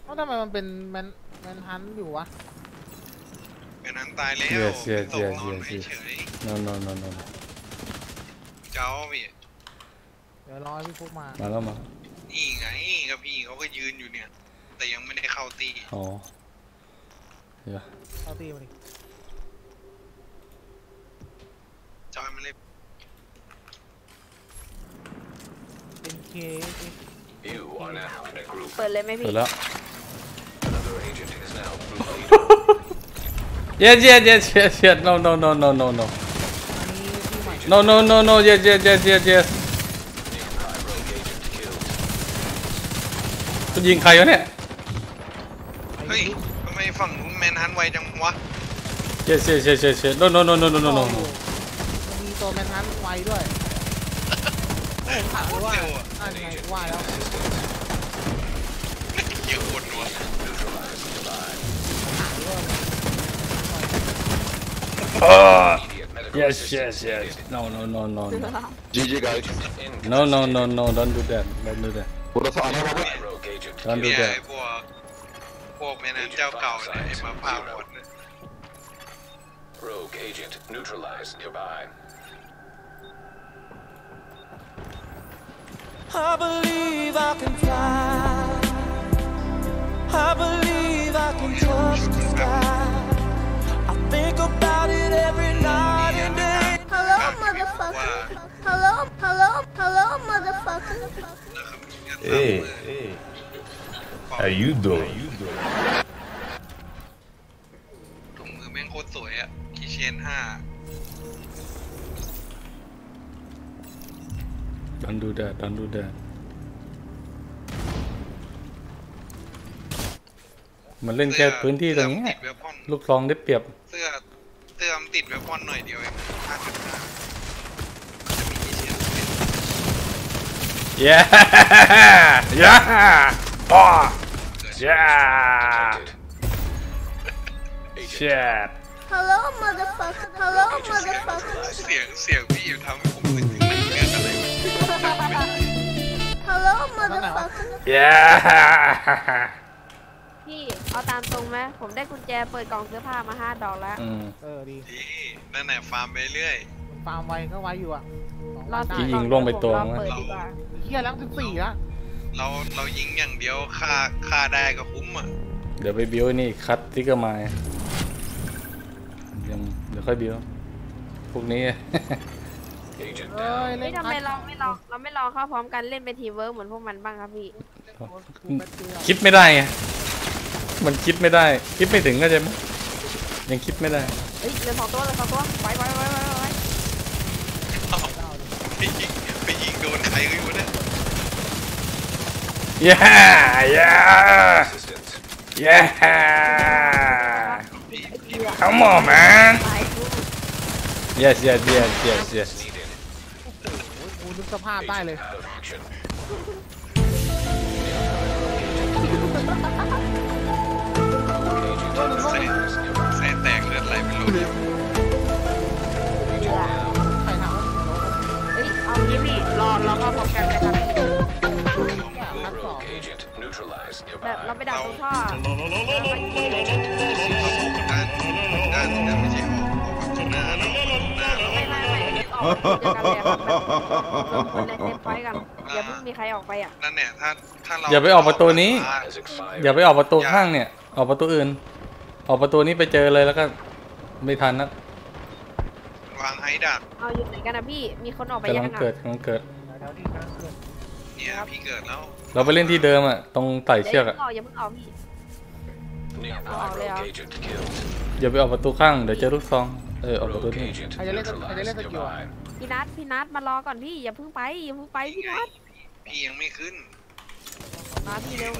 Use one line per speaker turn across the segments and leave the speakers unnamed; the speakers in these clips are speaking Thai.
าทำไมมันเป็นแมนฮันอยู่วะ
แมนฮันตายแล้วตกนอนเฉย
no
เจ้าพี่
เดี๋ยวรอพี่ฟุกมา
แล้วมา
นี่ไงกับพี่เขาก็ยืนอยู่เนี่ยแต่ยังไม่ได้เข้าตี
อ๋อเดี๋ยว
เข้าตีมาดิ
จอยมันเลย
เป็นเค
เปิดเลยไหมพี่
เปิดแล้ว yes no yes คุณยิงใครวะเนี่ย
เฮ้ยทำไมฝั่งนู้นแมนฮันไวจังวะ
yes no
มีตัวแมนฮันไวด้วยผมถามว่าอะไรไงว่าแล้ว
เกี่ยวคนวะ
yes no
GG guys
no don't do that
burası ana baba
don't do that
พวกแมนฮันเจ้าเก่าเนี่ยไอ้มาพาหมดเนี่ย
Rogue agent neutralized nearby.
I believe I can fly. I believe I can touch the sky. I think about it every night and day.
Hello, motherfucker. Hello, motherfucker.
Hey, how you doing?
ถุงมือแม่งโคตรสวยอะคีเชน5
don't do that มันเล่นแค่พื้นที่ตรงนี้ลูกซองได้เปรียบ
เสื้อมันติดเวพอนหน่อยเดียวเอง5.5
yeah shit
Hello, motherfucker. Hello, motherfucker.
เสียงพี่ทำให้ผมนึกถึงเรื่องอะไร
Hello, motherfucker.
yeah
พี่เอาตามตรงไหมผมได้กุญแจเปิดกล่องเสื้อผ้ามา5 ดอกแล้ว
ดี
นั่นแหละฟาร์มไปเรื่อย
ฟาร์มไวก็ไวอยู่อ่ะ
ที่ยิงล่วงไปตัวมั้ย
เฮียแล้ว14ละ
เรายิงอย่างเดียวฆ่าได้ก็คุ้มอ่ะ
เดี๋ยวไปบิ้วนี่คัดที่ก็มาเดี๋ยวค่อยบิ้วพวกนี้
ไม่ทำไมเราไม่ลองเข้าพร้อมกันเล่นเป็นทีมเวิร์กเหมือนพวกมันบ้างครับพี่
คิดไม่ได้ไงมันคิดไม่ได้คิดไม่ถึงก็ใช่ไหมยังคิดไม่ได้
เฮ้ยเหลือ2 ตัวไว้
ไปยิงโดนใครก็อยู่เนี่ย
yeah come on man yes
กูนึกสภาพได้เลย
แสแตกเลือดไหลไม่รู้
ใครถามว่า
เฮ้ยเอางี้พี่รอเข้าพร้อมกันเลยครับแบบเราไปดักตรงท่อ
ด้านไม่ใช่ออกหน้า
ออกกันเลยครับคนในเซฟไฟกันอย่าเพิ่งมีใครออกไปอ่ะ
นั่นเนี่ยถ้าเรา
อย่าไปออกประตูนี้อย่าไปออกประตูข้างเนี่ยออกประตูอื่นออกประตูนี้ไปเจอเลยแล้วก็ไม่ทันนะ
วางไฮดัก
เอาอยู่ไหนกันนะพี่มีคนออกไปยัง
กำลังเกิด
เนี่ยพี่เกิดแล้ว
เราไปเล่นที่เดิมอ่ะตรงไต่เชือกอ่ะ
อย่าเพิ่งออกพี่ออกเลย
อย่าไปออกประตูข้างเดี๋ยวเจอลูกซองออกประตูนี้
ใครจะเล่นสกิล
พี่นัทมารอก่อนพี่อย่าเพิ่งไปพี่นัท
พี่ยังไม่ขึ้น
มาพี่เร็ว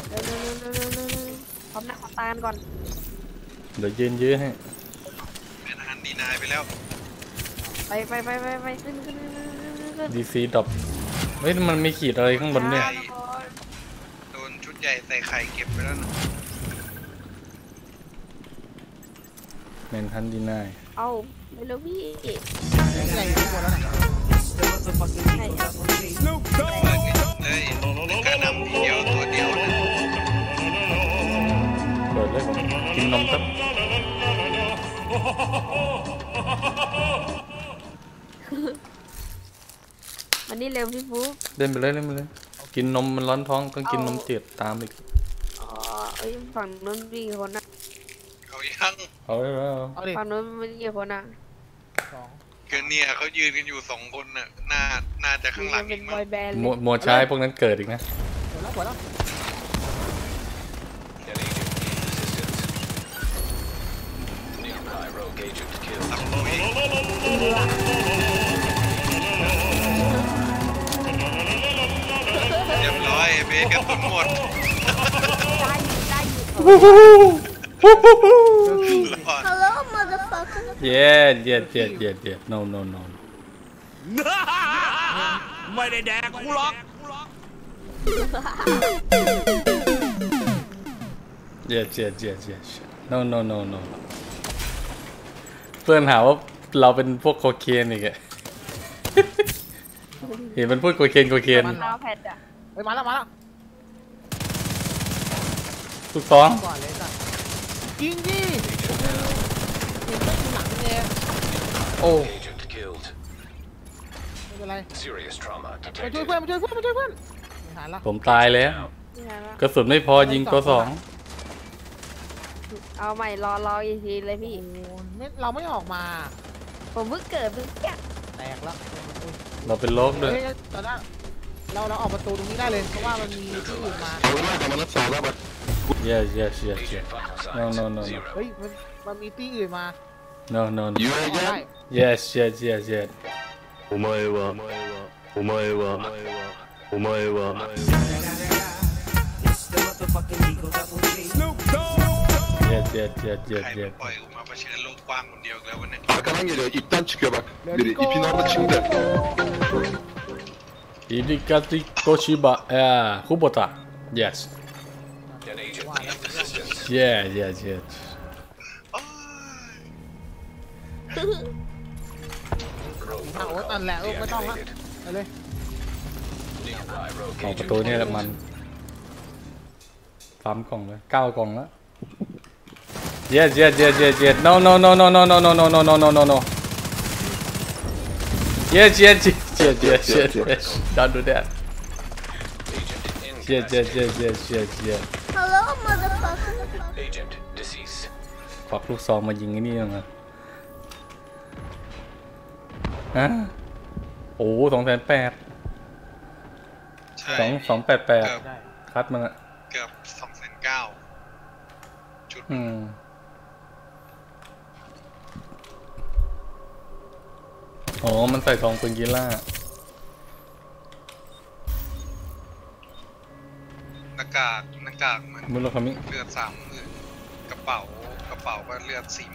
พร้อมหน้าขอตาก่อน
เดี๋ยวยื้อให้
แมนฮันดีนายไปแล้ว
ไปขึ้น
ดีซีดรอปเฮ้ยมันมีขีดอะไรข้างบนเนี่ย
โดนชุดใหญ่ใส่ไข่เก็บไปแล้วนะ
แมนฮันดีนาย
เอาไปเลยพี่
ใหญ่หมดแล้วเนี่ย
เลยกระนำทีเดียวตัวเดียวนะ
เลยผมกินนมครับ
อันนี้เร็วพี่ฟุ๊ก
เล่นไปเลยเล่นไปเลยกินนมมันร้อนท้องต้องกินนมจืดตามอีก
อ๋อเอ้ยฝั่งนู้นมีกี่คนนะ
เขายัง
เอาเลยเอา
เอาดิ
ฝั่งนู้นมีกี่คนอะ
สอง
เกินเนี่ยเขายืนกันอยู่2 คนน่ะน่าจะข้างหลัง
เป็
อี
น
ก
บ
มั้
อง ยแบนด์
หมวดชายพวกนั้นเกิดอีกนะ
เปิดแล้วเปิดแล้ว
An agent needs assistance. Nearby rogue agent killed.
ทำตัวเองเรียบร้อยเบกันตุนหมด
ได้อยู่
รอด
Hello, motherfucker.
yeah no
ไม่ได้แดกกูหรอก
yes no เพื่อนหาว่าเราเป็นพวกโคเคนอีกอะ เห็นมันพูดโคเคน
เอาแพดอะ
เฮ้ยมาแล้ว
ทุกท้อง
ก่อนเลยสัตว์ยิงดิเห็นตั้งหลังเอง
โอ้
Agent killed.
ไม่เป็นไร
Serious trauma
มาช่วย
detected.
เพื่อนไม่หันละ
ผมตายแล้ว
นี่ไงวะ
กระสุนไม่พอยิงตัวสอง
เอาใหม่รออีกทีเลยพี่
โอ้ไม่เราไม่ออกมา
ผมเพิ่งเกิดเพิ่งแก่
แตกแล้ว
เราเป็นโรคด้วย
เฮ้ยตอนนั้นเราออกประตูตรงนี้ได้เลยเพราะว่ามันมีที่อื่นมา
yes
Agent vital signs.
No.
0.
เฮ้ยมันมีที่อื่นมา
no
You
เอาได้
again?
yes
お前は
yes
ใครมันปล่อยออกมาเผชิญโลกกว้างคนเดียวอีกแล้ววันนี้
Arkadan geliyor. İpten çıkıyor bak. Biri ipin orada çıktı.
อิริกาติโกชิบะคุโบตะ yes
An agent needs assistance.
yes
โอ้ย
Rogue
โอ้
protocol
ตันแหละไม่ต้องละ
deactivated.
ไปเลย
Nearby rogue
ออกประ
agent
ตูนี่แหละ
killed.
มัน3 กล่องเลย9 กล่องแล้ว yes no yes don't do that
Agent incapacitated.
yes
Hello, motherfucker.
Agent deceased.
ควักลูกซองมายิงไอ้นี่ยังไงฮะโอ้280,000
ใช่
288คัดมันอะ
เกือบ290,000จุด
อ๋อมันใส่ทองปืนกีฬา
หน้ากากมัน
มุลคามิ
เลือด30,000กระเป๋าก็เลือด41,000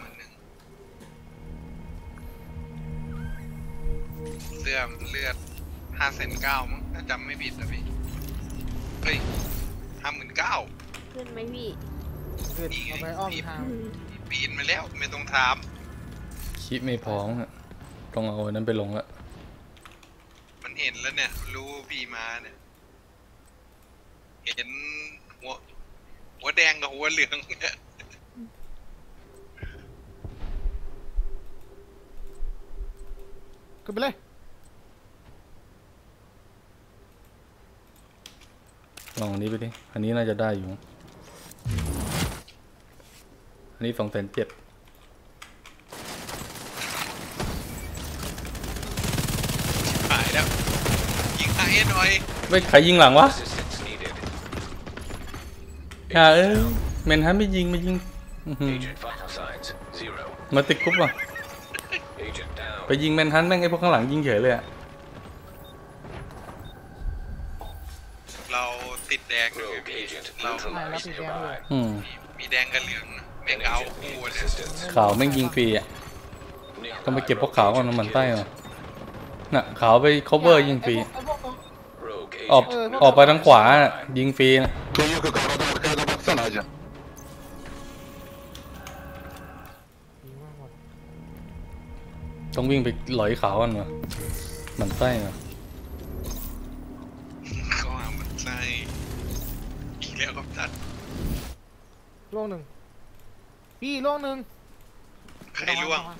เลือด5,900,000มั้งถ้าจำไม่ผิดนะพี่เฮ้ย59,000
ขึ้นไหมพี่
ขึ้นเอาไปอ้อมทาง
ปีนมาแล้วไม่ต้องถาม
คิดไม่พร้อมอะต้องเอาอันนั้นไปลงละ
มันเห็นแล้วเนี่ยรู้ว่าพี่มาเนี่ยเห็นหัวแดงกับหัวเหลืองเนี่ย
ขึ้นไปเลย
ลองอันนี้ไปดิอันนี้น่าจะได้อยู่อันนี้270,000
หายแล้วยิงให้หน่อย
ไม่ใครยิงหลังวะ
Assistance needed.
เมนฮันไม่ยิงอื้อหือ
Agent vital signs. 0.
มาติดคุกว่ะ
Agent down.
ไปยิงแมนฮันแม่งไอ้พวกข้างหลังยิงเฉยเลยอะ
เราติดแดงอยู่
Rogue agent
เรา
neutralized nearby.
มีแดงกับเหลืองแม่งเอาคู่เลย
Assistance.
ขาวแม่งยิงฟรีอะต้องไปเก็บพวกขาวก่อนมันใต้เหรอน่ะขาวไป cover ยิงฟรี
Rogue
ออก
agent
ออกไปทางขวาน่ะยิงฟรีนะ
Yok arada arkaya da baksana hacı.
ต้องวิ่งไปหลอยขาวกันเหรอมันใต้เหรอ
ก็มันใช่อีกแล้วครับจัด
ล่วงหนึ่งพี่ล่วงหนึ่ง
ใครล่วง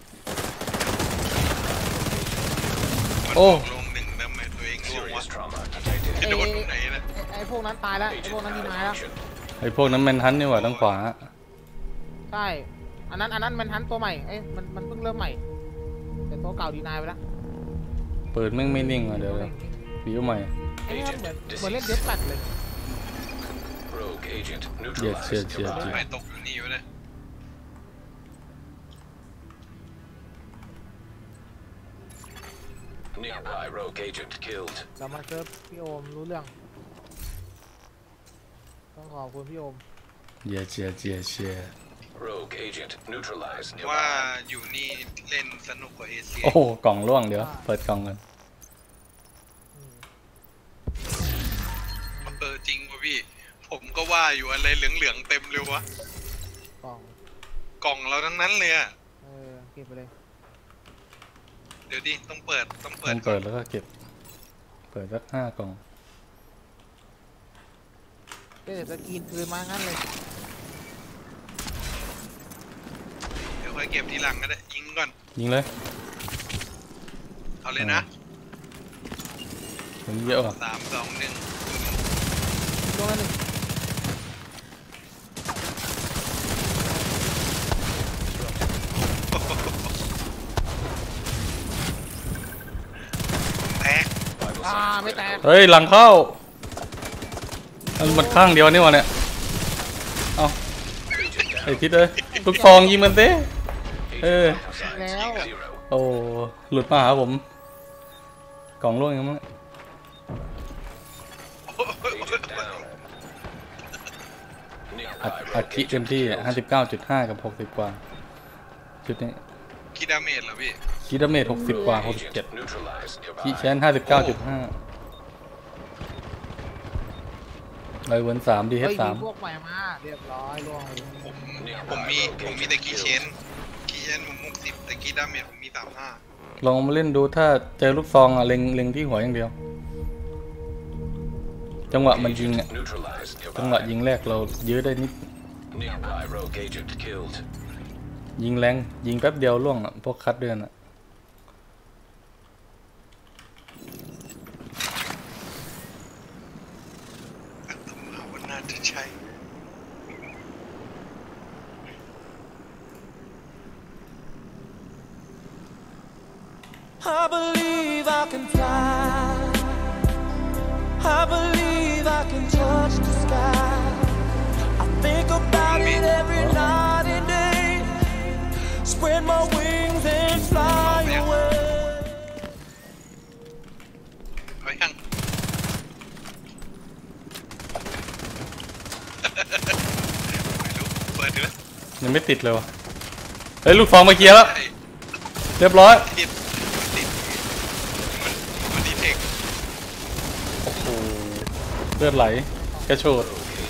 โอ้
ลงหนึ่งทำไมตัวเองล่วงวะ
Serious trauma detected.
จะโดนตรงไหนนะ
ไอ้พวกนั้นตายแล้วไอ้
Agent
พวกนั้นที่
out
ไม้
of
แล้ว
action.
ไอพวกนั้นแมนฮันต์นี่หว่าทางขวา
ใช่อันนั้นมันฮันตัวใหม่เอ้ยมันเพิ่งเริ่มใหม่แต่ตัวเก่าดีนายไปแล้ว
เปิดแม่งไม่นิ่งอ่ะเดี๋ยววิวใหม่
ไอ้นี่เหมือนเล่นเดสแปดเลย
Rogue agent
Yes,
neutralized.
yes, yes,
ไม่
nearby.
ตกอยู่นี่วะเนี่ย
Nearby rogue agent killed.
เรามาเซิร์ฟพี่โอมรู้เรื่องต้องขอบคุณพี่โอม
เย้เชียเชียเชีย
Rogue agent neutralized.
ว่า
Nearby.
อยู่นี่เล่นสนุกกว่าเอเชีย
โอ้โหกล่องร่วงเดี๋ยวเปิดกล่องกัน
จริงป่ะพี่ ผมก็ว่าอยู่อะไรเหลืองๆเต็มเลยวะ
กล่อง
กล่องเราทั้งนั้นเลยอะ
เก็บไปเลย
เดี๋ยวดิต้องเปิด
ต้องเปิดแล้วก็เก็บ เปิดสัก5 กล่อง
เดี๋ยวจะกินคืนมางั้นเลย
เดี๋ยวค่อยเก็บทีหลังก็ได้ยิงก่อน
ยิงเลย
เอาเลยนะ
ผมเยอะว่ะ
3 2 1
ลงละหนึ่ง
แตก
ไม่แตก
เฮ้ยหลังเข้ามันข้างเดียวนี่วะเนี่ยเอาไอ้ทิศเอ้ยลูกซองยิงมันสิเออ
แล้ว
Zero.
โอ้หลุดมาหาผม กล่องร่วงยังมั้ง
Agent down.
อัด
Nearby
อัด
rogue
คิเต็ม
agent
ที่
killed.
59.5 กับ 60 กว่าชุดนี้
คิดดาเมจเหรอพี่
คิดาเมจ60 กว่า
Agent
67
neutralized.
คิ
Nearby.
แชน 59.5ไรเวิร์น3
เฮ้ย
DH
มีพวกใหม่มาเรียบร้อยล่วงเลย
ผมมีแต่คีเชนผม60แต่คีดาเมจผมมี35
ลองมาเล่นดูถ้าเจอลูกซองอ่ะเล็งที่หัวอย่างเดียว จังหวะมันยิง
Agent
อ่ะ
neutralized.
จังหวะ
Nearby.
ยิงแรกเรายื้อได้นิด
Nearby rogue agent killed.
ยิงแรงยิงแป๊บเดียวล่วงอ่ะพวกคัดเดือนอ่ะ
วันน่าจะใช่
I believe I can fly. I believe I can touch the sky. I think about it every night and day. Spread my wings and fly away.
เอายัง ไม่รู้เปิดดู
ยังไม่ติดเลยวะเฮ้ยลูกซองมาเคลียร์แล้ว
ใช่
เรียบร้อย
ติดมันดีเทค
โอ้โหเลือดไหลกระโชด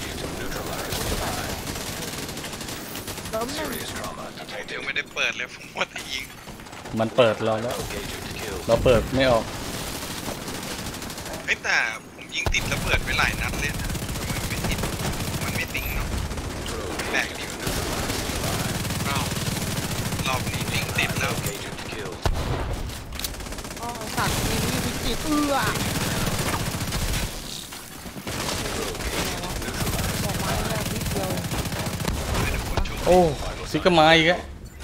Serious trauma
เดี๋ยว
detected.
ไม่ได้เปิดเลยผมว่าแต่ยิง
มันเปิดเราแล้ว
Rogue agent killed.
เราเปิดไม่ออก
เฮ้ยแต่ผมยิงติดแล้วเปิดไปหลายนัดเลยนะทำไมไม่ติดมันไม่ติงเนาะ
Rogue
แปลก
agent
ดี
neutralized.
อ้าวรอบนี้ยิงติดแล้ว
Rogue agent killed.
อ๋อสัตว์มีวิจิตรบอกมาแรกนิดเดียว
โอ้ฟิกเกอร์ไม้อีกแล้ว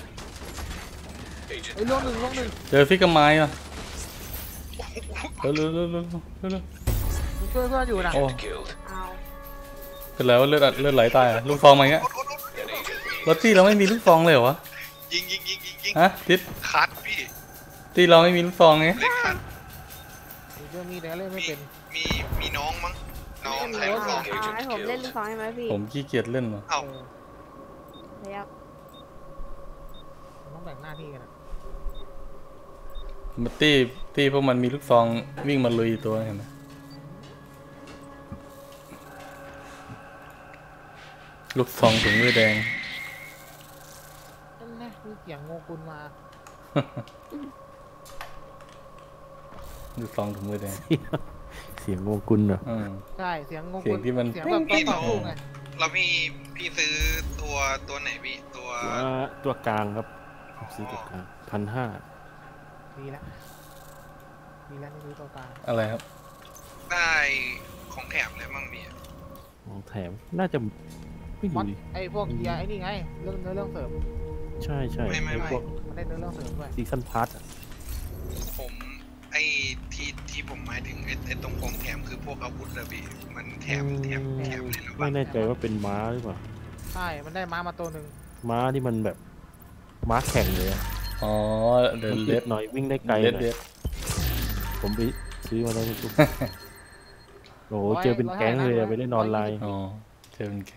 Agent
ไอ้ล่วงหนึ่ง
เจอฟิกเกอร์ไม้อ่ะเร็ว
ช่วยเพื่อนอยู่นะ
โอ้
killed.
เอา
เป็นแล้วเลือดไหลตายอ่ะลูกซองมาอีกแล้ว
An agent
รถที่เราไม่มีลูกซองเลยเหรอวะ
ยิง
ฮะทิศ
คัดพี่
ที่เราไม่มีลูกซองไง
เล่นคัด
เรื่องมีแต่เล่นไม่เป็น
มีน้องมั้งน้องใคร
เอา
ลูกน้อง
ให้ผมเล่นลูกซองให้ไหมพี่
ผมขี้เกียจเล่นว่ะ
เอ้า
เดี๋ยว
ต้องแบ่งหน้าที่กันนะ
มาตี้พวกมันมีลูกซองวิ่งมาลุยตัวเห็นไหมลูกซองถุงมือแดง
นั่นนะมีเสียงโงกุลมา
ลูกซองถุงมือแดง
เสียงโงกุลเหรอ
อืม
ใช่เสียงโงกุล
เสียงที่มัน
เสียงแบบต้องต่อสู้ไง
เรามีพี่ซื้อตัวไหนพี่ตัว
ตัวกลางครับผมซื้อตัวกลาง1,500
มีแล้วนี่คือตัวกลาง
อะไรครับ
ได้ของแถมอะไรบ้างพี่
ของแถมน่าจะไม่
มอ
รู้
ด
ดิ
ไอ้พวกเกียร์ไอ้นี่ไงเรื่องเนื้อเรื่องเสริม
ใช่ไอ้พวก
มันได้เนื้อเรื่องเสริมด้วย
ซีซั่นพาร์ท
ผมไอ้ที่ผมหมายถึงไอ้ตรงของแถมคือพวกอาวุธอะพี่มันแถมเลยหรือเป
ไม่
ล่า
แน่ใจว่าเป็นม้าหรือเปล่า
ใช่มันได้ม้ามาตัวหนึ่ง
ม้าที่มันแบบม้าแข่งเลยอะ
อ๋อเดิน
มัน
เล็
เล็
ด
ดหน่อยวิ่งได้ไกลห
เล็ด
น่อย
เล็ด
ผมไปซื้อมาแล้วทุก โอ้โหเจอเป็นแก๊งเลยอะไปเล่นออนไลน์
อ๋อเจอเป็น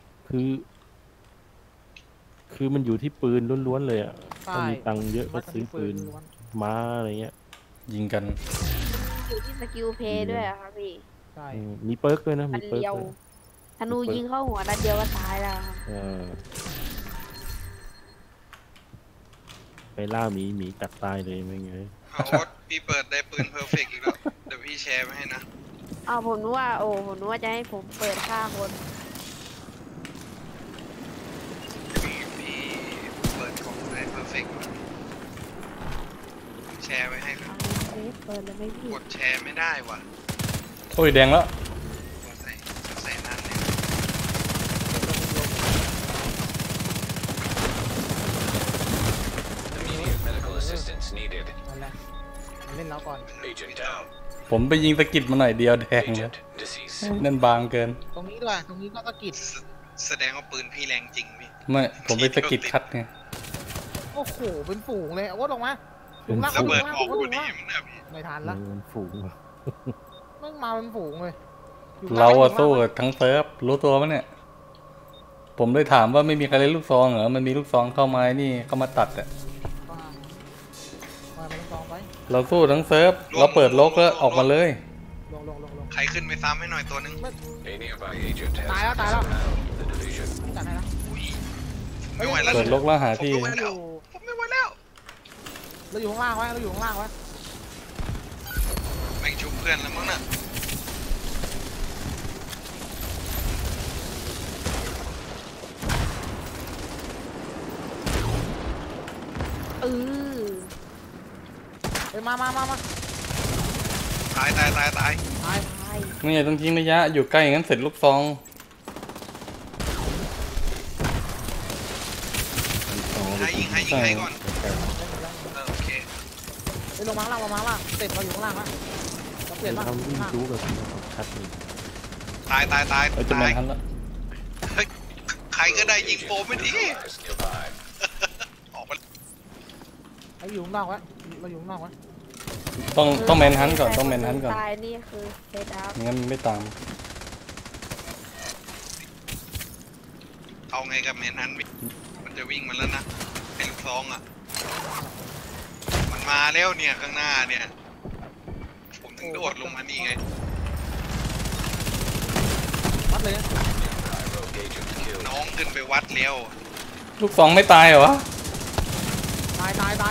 คือมันอยู่ที่ปืนล้วนๆเลยอ่ะ
ใช่
ถ้ามีตังค์เยอะก็ซื้อปืน
ล้วน
ม้าอะไรเงี้ย
ยิงกัน
อยู่ที่สกิลเพย์ด้วยอะครับพี่
ใช่
มีเปิร์กด้วยนะ
มั
มี
น
เปิร์ก
เลียว
ด้วย
ธนูยิงเข้าหัวนัดเดียวก็ตายแล้วครับ
เออไปล่าหมีกัดตายเลยไม่ไง
เอาวพี่เปิดได้ปืนเพอร์เฟกต์อีกแล้วเดี๋ยวพี่แชร์มาให้นะ
อ้าวผมนึกว่าจะให้ผมเปิดฆ่าคน
พี่เปิดของได้เพอร์เฟกต์แชร์ไว้ให้ครับ
เอาเปิดเลยไหมพี่
กดแชร์ไม่ได้ว่ะ
โอ้ยแดงแล้ว
ใส่นั่นเลย
Immediate medical assistance needed.
นั่นแหละมันเล่นแล้วก่อน
Agent down.
ผมไปยิงสะกิดมาหน่อยเดียวแดงเลย
Agent deceased.
นั่นบางเกิน
ตรงนี้ด้วยตรงนี้ก็ตะกิด
แสดงว่าปืนพี่แรงจริงพี่
ไม่ผมไปสะกิดคัดไง
โอ้โหเป็นฝูงเลยเอาวดลงมาลงล่าง
ระเบิด
ลง
ออก
ล่าง
พ
ล
อง ดี
ล่าง
มันนะพี่
ไม่ทันละ
มันฝูงอะ
มึงมาเป็นฝูงเลยอยู่
เราอะ
ล่ง
สู้กับทั้งเซิร์ฟรู้ตัวมั้ยเนี่ย ผมเลยถามว่าไม่มีใครเล่นลูกซองเหรอมันมีลูกซองเข้ามานี่เข้ามาตัดอะ
มาเป็นกองไป
เราสู้ทั้งเซิร์ฟเราเปิดโลกแล้วออกมาเลย
ลง
ใครขึ้นไปซ้ำให้หน่อยตัวนึง
A nearby agent has
ตายแล้ว
the division.
จัดให้นะ
อุ้ยไม่ไหวแล้ว
เปิดโลกแล้วหาที่
ผมไม่ไหวแล้วผมไม่ไหวแล้ว
เราอยู่ข้างล่างไว้เราอยู่ข้างล่างไว้
แม่งชุบเพื่อนแล้วมั้งน่ะ
เออ
เอ้ยมา
ตาย
ตาย
ไม่ไงต้องทิ้งระยะอยู่ใกล้งั้นเสร็จลูกซอง
ให้ยิงก่อนโอเค
ไปลงมาข้างล่างเต็มเราอยู่ข้างล่างละเราเปลี่ยนบ้าง
ทำวิ่งจู้แบบชัดเลย
ตาย
เอ้ยจะแมนทันแล้ว
เฮ้ยใครก็ได้ยิงโฟมไม่ที
Neutralized nearby.
ออกมา
เราอยู่ข้างนอกไว้เราอยู่ข้างนอกไว้
ต้องแมนฮันก่อนต้องแมนฮันก่อน
ตายนี่คือเซตอัพ
งั้นไม่ตาม
เอาไงกับแมนฮันมันจะวิ่งมาแล้วนะไอ้ลูกซองอ่ะมันมาแล้วเนี่ยข้างหน้าเนี่ยผมถึงโดดลงมานี่ไง
วัดเลย
Nearby rogue agent killed.
น้องขึ้นไปวัดแล้ว
ลูกซองไม่ตายเหรอวะ
ตาย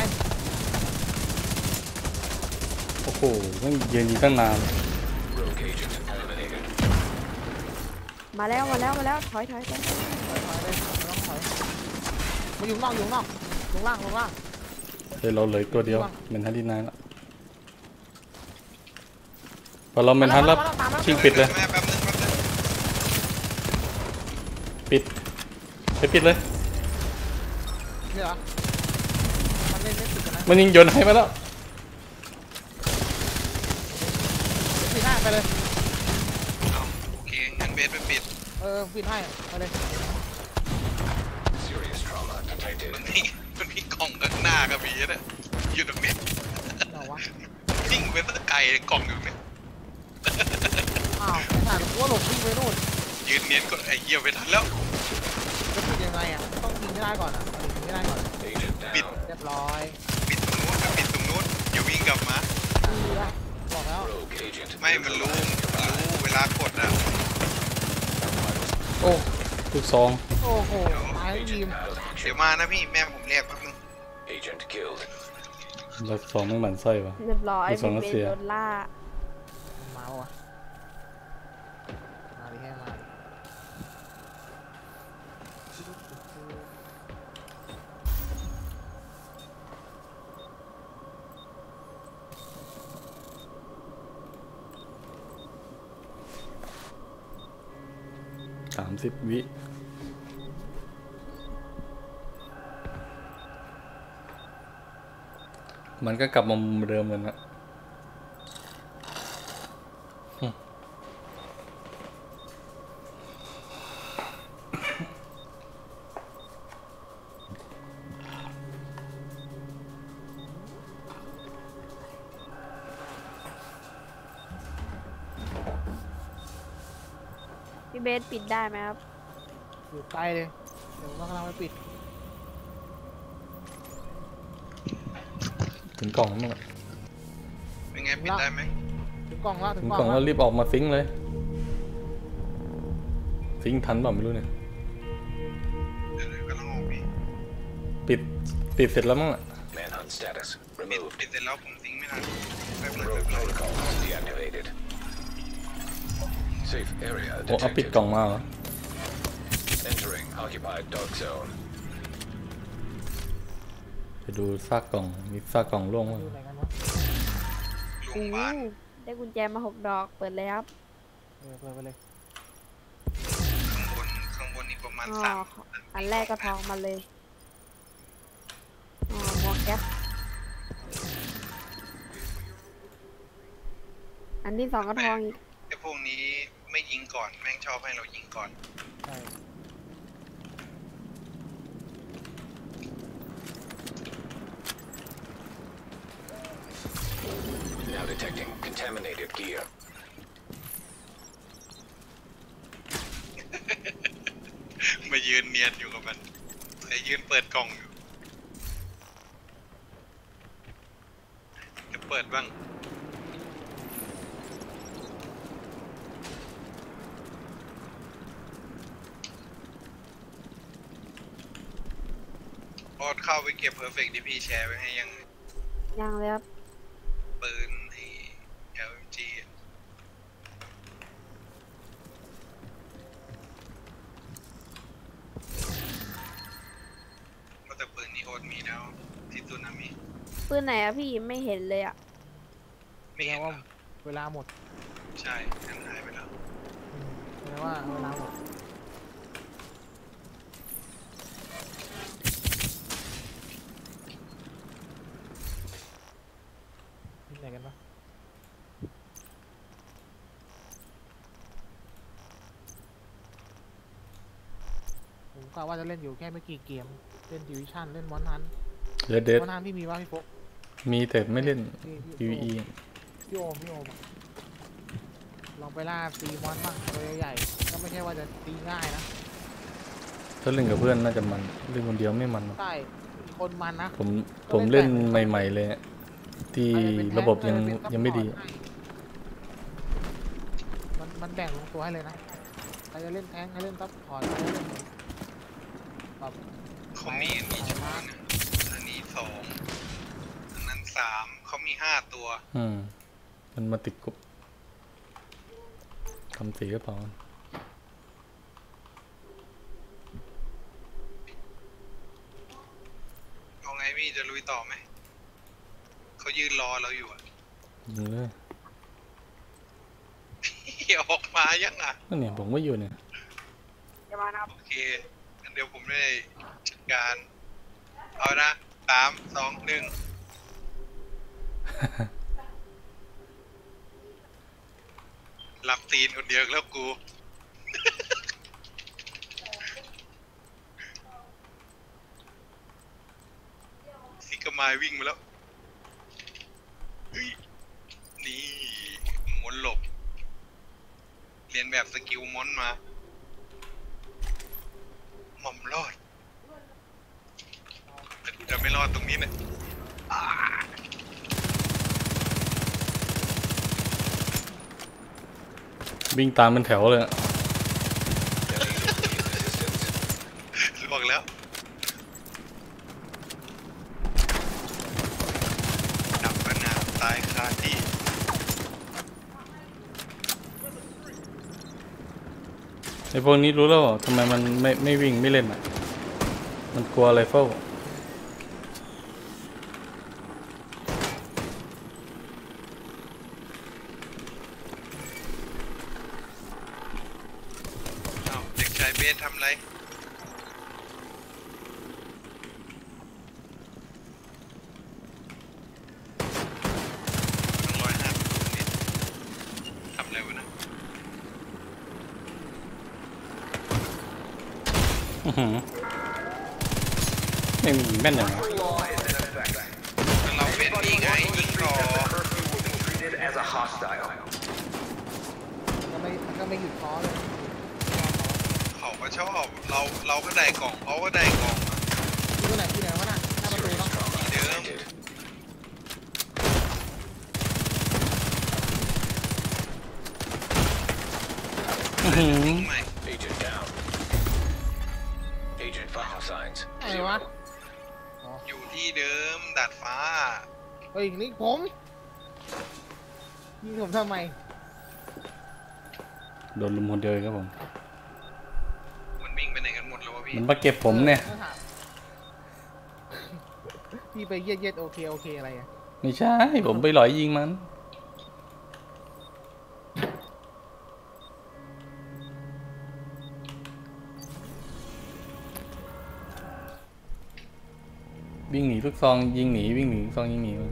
โอ้โหไม่ยืนอยู่ตั้งนาน
Rogue agent eliminated.
มาแล้วถอย
ถอยเลยไม่ต้องถอยมาอยู่ข้างนอกลงล่าง
เดี๋ยวเราเหลือตัวเดียวเมนฮันที่นายแล้วพอเราเมนฮันแล้วชิงปิดเลย
แม่แป๊บนึง
ปิดไปปิดเลย
นี่เหรอมันเล่นไม่ติดกันนะ
มันยิงโยนให้มาแล้ว
ปิดให้ไปเลย
เอาโอเคงั้นเบสไปปิด
ปิดให้ไปเลย
Serious trauma detected.
มันมีกล่องข้างหน้ากับมีเนี่ยอยู่ตรงนี้
เอาวะ
ทิ้งไปตั้งไกลกล่องอยู่เนี่ย
อ้าวไม่ทันกูว่าหลบวิ่งไปนู่น
ยืนเนียนก็ไอ้เหี้ยไปทันแล้ว
จะปิดยังไงอ่ะต้องยิงไม่ได้ก่อนอ่ะยิงไม่ได้ก่อน
Agent
Bit.
down.
เรียบร้อย
ปิดตรงนู้นก็ปิดตรงนู้นอย่าวิ่งกลับมา
บอกแล้ว
Rogue agent
ไม่มันรู้เวลากดอ่ะ
โอ้ลูกซอง
โอ้โหตายทีม
out of
เดี๋ยว
action.
มานะพี่แม่ผมเรียกแป๊บนึง
Agent killed.
ลูกซองไม่หมั่นไส้วะ
เรียบร้อย
มีสอง
เป็น
รัสเซีย
โดนล่า
มาปะวะมาดิให้มา
30 วิมันก็กลับมามุมเดิมเลยนะ
พี่เบสปิดได้ไหมครับ
อยู่ไกลเลยเดี๋ยวเรากำลังไปปิด
ถึงกล่องแล้วมั้ง
เป็นไงปิดได้ไหม
ถึงกล่องแล้วถึ
ถึ
ง
ง
ก
ก
ล่
ล่
อ
อง ง
แล้
แล้ว วรีบออกมาซิงค์เลยซิงค์ทันเปล่าไม่รู้เนี่ย
เดี๋ยวก็ต้องออกพี่
ปิดเสร็จแล้วมั้งอ่ะ
Manhunt status
ปิด
removed.
เสร็จแล้วผมทิ้งไม่ทันไม่เป็นไร
Rogue protocol deactivated. Safe area
โอ้เอาปิด
detected.
กล่องมาเหรอ
Entering occupied dark zone.
ไปดูซากกล่องมีซากกล่องร่วงมั้ง
อยู่ไหนกันวะ
โรงพยาบาล
ได้กุญแจมา6 ดอก เปิดเลยครับ
เปิดไปเลย
ข้างบนนี่ประมาณ
อ๋อ
3
อันแรกก็ทองมาเลย อ๋อหมวกแก๊ปอันที่2ก็ทองอีก
ไอ้พวกนี้ไม่ยิงก่อนแม่งชอบให้เรายิงก่อน
ใช่
Now detecting contaminated gear.
มายืนเนียนอยู่กับมันไอ้ยืนเปิดกล่องอยู่จะเปิดบ้างพอดเข้าไปเก็บเพอร์เฟกต์ที่พี่แชร์ไว้ให้ยัง
ยังเลยครับ
ปืนไอ้ LMG อะก็แต่ปืนนี้โอดมีแล้วที่ตุนามิ
ปืนไหนอะพี่ไม่เห็นเลยอะ
ไม่เห็น
แปล
เหร
ว่า
อ
เวลาหมด
ใช่ฉันหายไปแล้ว
แปลว่าเวลาหมดที่ไหนกันวะผมกะว่าจะเล่นอยู่แค่ไม่กี่เกม เล่นดิวิชั่นเล่นมอนทัน
เดดเดด
มอนทันพี่มีว่าพี่โฟก
มีแต่ไม่เล่น
พี่
PVE
พี่โอมอะลองไปล่าตีมอนบ้างตัวใหญ่ๆก็ไม่ใช่ว่าจะตีง่ายนะ
ถ้าเล่นกับเพื่อนน่าจะมันเล่นคนเดียวไม่มันหรอก
ใช่มีคนมันนะ
ผมเล่นใหม่ๆเลยอะที่ระบบยังไม่ดี
มันแบ่งลงตัวให้เลยนะใครจะเล่นแทงค์ใครเล่นซัพพอร์ตใครเล่นแบบ
เขามีอันนี้ชุดนะอันนี้2อันนั้น3เขามี5ตัว
มันมาติดกบทำสีกระเป๋า
เอาไงพี่จะลุยต่อไหมเขายืนรอเราอยู่อะ
ยิงเลย
พี่ออกมายังอ่ะ
นั่นเนี่ยผมก็อยู่เนี่ย
จะมานับ
โอเคงั้นเดี๋ยวผมได้จัดการเอานะ3 2 1หลับตีนคนเดียวแล้วกู ซิกามายวิ่งมาแล้วเฮ้ยนี่ม้วนหลบ เรียนแบบสกิลม้อนมาหม่อมรอดแต่กูจะไม่รอดตรงนี้เนี่ย
วิ่งตามเป็นแถวเลยอะ
บอกแล้วดับกระหน่ำตายคาที่
ไอพวกนี้รู้แล้วเหรอทำไมมันไม่วิ่งไม่เล่นอ่ะ มันกลัวไรเฟิล
เด็กชสทำอะไรทำอะไรวะนะ
ไม่มีแม่นอย่างไร
เราเป็นยิงไงยิงรอ
มันก็ไม่หยุดท้อเลย
เขาก็ชอบเราก็ได้กล่องเขาก็ได้กล่อง
ที่ไหนวะน่ะหน้าประตูเนาะ
เดิม
Agent down. Agent vital signs.
อะไรวะ
อยู่ที่เดิมดาดฟ้า
เฮ้ยนี่ผมยิงผมทำไม
โดนลุมคนเดียวครับผม
มันวิ่งไปไหนกันหมดแล้ววะพี่
มันมาเก็บผมเนี่ย
พี่ไปเย็ดโอเคอะไรอะ
ไม่ใช่ผมไปหลอยยิงมันวิ่งหนีลูกซองยิงหนีวิ่งหนีลูกซองยิงหนี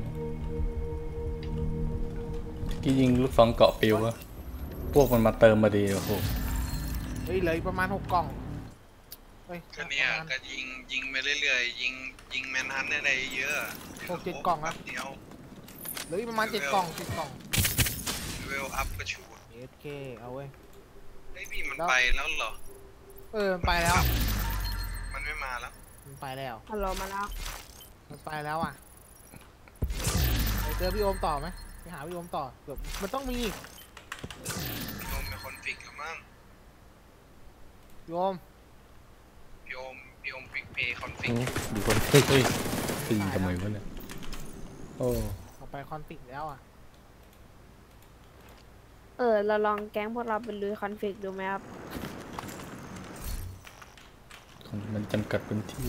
กี่ยิงลูกซองเกาะปิวอะพวกมันมาเติมมาดีโอ้โห
เฮ้ยเหลยประมาณ6 กล่องเฮ้ย
ก็เนี่ยก็ยิงไปเรื่อยๆยิงแมนฮันได้อะไรเยอะ
6-7 กล่องครับ
เดียว
เหลยประมาณ7 กล่อง10 กล่อง
เวลอัพกระชู
โอเคเอาเว้ย
เฮ้ยพี่มันไปแล้วเหรอ
มันไปแล้ว
มันไม่มาแล้ว
มันไปแล้ว
ฮัลโหลมาแล้ว
มันไปแล้วอ่ะไปเจอพี่โอมต่อไหมไปหาพี่โอมต่อเดี๋ยวมันต้องมี
พี่โอมเป็นคนฟิกหรือมั้ง
พี่โอม
พี่โอมฟิกเพย์คอนฟิก
ดูคน
เฮ้ยตีทำไมวะเนี่ยโอ้
ออกไปคอนฟิกแล้วอ่ะ
เราลองแก๊งพวกเราไปลุยคอนฟ lict ดูไหมครับ
มันจำกัดพื้นที่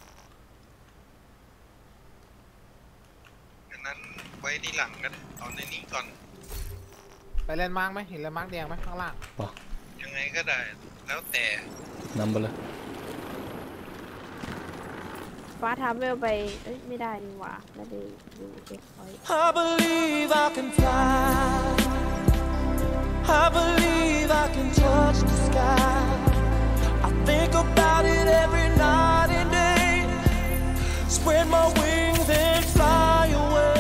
อันนั้นไว้ที่หลังกันเอาในนี้ก่อน
ไปแลนด์มาร์กไหมเห็นแลนด์มาร์กแดงไหมข้างล่าง
ป่ะ
ยังไงก็ได้แล้วแต่
นำไปเลย
ฟ้าทำเวลไปไม่ได้นี่หว่าไม่ได้ดูเช็คพอยต์
I believe I can fly. I believe I can touch the sky. I think about it every night and day. Spread my wings and fly away.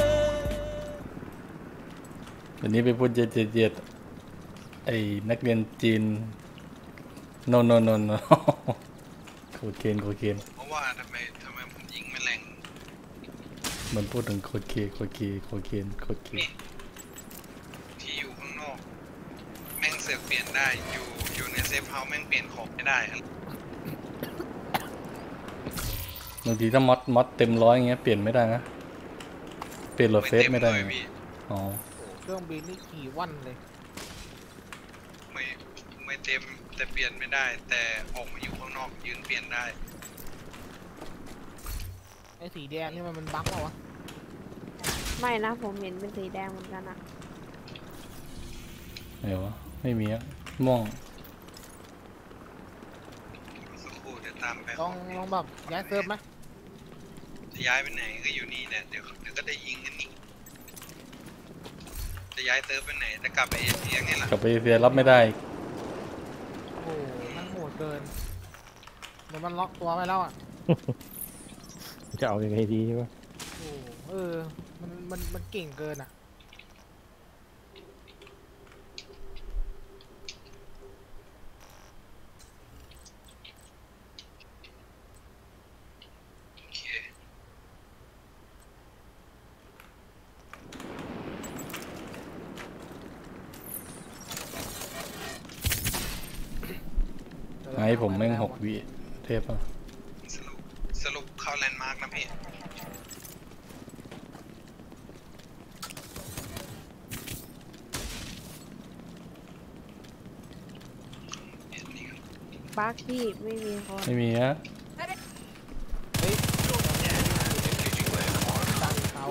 วันนี้ไปพูดเย็ดไอ้นักเรียนจีนโนโคเคน
เพราะว่าทำไมผมยิงไม่แรง
มันพูดถึงโคเคน
นี่ที่อยู่ข้างนอกแม่งเสือกเปลี่ยนได้อยู่ในเซฟเฮาส์แม่งเปลี่ยนของไม่ได้ครับ
บางทีถ้ามอดเต็ม100อย่างเงี้ยเปลี่ยนไม่ได้นะเปลี่ยนโหลดเซฟไม่ได้อ๋อ
เครื่องบินนี่ขี่ว่อนเลย
ไม่เต็มแต่เปลี่ยนไม่ได้ แต่ออกมาอยู่ข้างนอกยืนเปลี่ยนได้
ไอ้สีแดงนี่มันบั๊กเปล่าวะ
ไม่นะผมเห็นเป็นสีแดงเหมือนกันอะ
ไหนวะไม่มีอะม่วง
สักครู่เดี๋ยวตามไป
ลองแบบย้ายเซิร์ฟไหม
จะย้ายไปไหนก็อยู่นี่เนี่ยเดี๋ยวก็ได้ยิงกันนี่จะย้ายเซิร์ฟไปไหนจะกลับไปเอเชียไงล่ะ
กลับไปเอเชียรับไม่ได้
โอ้มันโหดเกินมันล็อกตัวไว้แล้วอ่ะ
จะเอายังไงดีใช่ไหม
มันเก่งเกินอ่ะ
โอเค
ให้ผมแม่ง6 วิเทพอ่ะ
สรุปเข้าแลนด์มาร์กนะพี่
บั๊กที่ไม่มีคน
ไม่มีฮะ
ดังเขา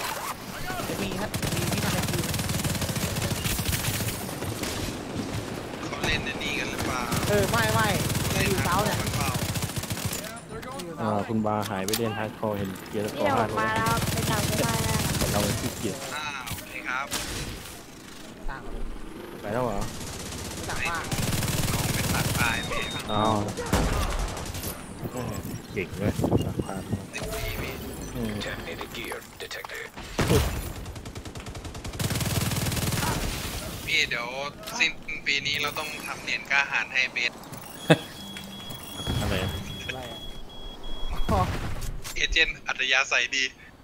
จะมีฮะมีที่มาในทีม
ล่นในนี่กันหรือเปล่า
ไม่อยู่เท้าเนี่ย
เปล่า
อยู่เท้า
คุณบาหายไปเรียนฮาร์ดคอร์เห็นเกียร์
นี่
ต่อ
เราอ
ห้า
อกมาแล้วไปตามไปได้แล้ว
แต่เราขี้เกียจ
โอเคครับ
ต่างกันเลย
ไปแล้วเหรอ
ไม่ต่างมาก
น้องเป็นตัดปลายพี่
อ้าวเก่งเลยสักพัก
10 ปีพี่
Contaminated gear detected.
พี่เดี๋ยวสิ้นปีนี้เราต้องทำเหรียญกล้าหาญให้เบส
อะไร
อะไรอ่ะอ๋อ
เอเจนต์อัธยาศัยดี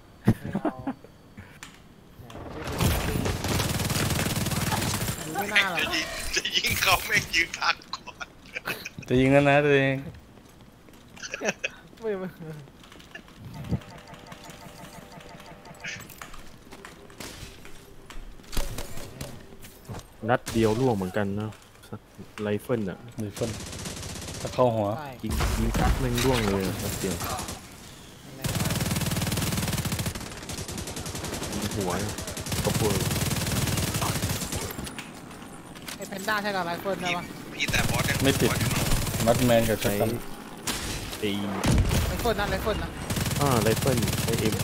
ไม่น่าหรอก
จะยิงเขาแม่งยืนทักก่อน
จะยิงแล้วนะตัวเอง
ไม่
นัดเดียวล่วงเหมือนกันนะไรเฟิลอ่ะ
หรือคนถ้าเข้าหัว
ใช่
ยิงคัดแม่งล่วงเลยนัดเดียวยิงหัวตบหัว
ไอ้แพนด้าใช่กับไรเฟิลใช่ปะ
พี่แต่บอสยัง
ไม่ติด มัดแมนกับช็อ
ใช้
ตกัน
ไอ้
ไรเฟิลนะ
ไรเฟิลใช้เอ็ม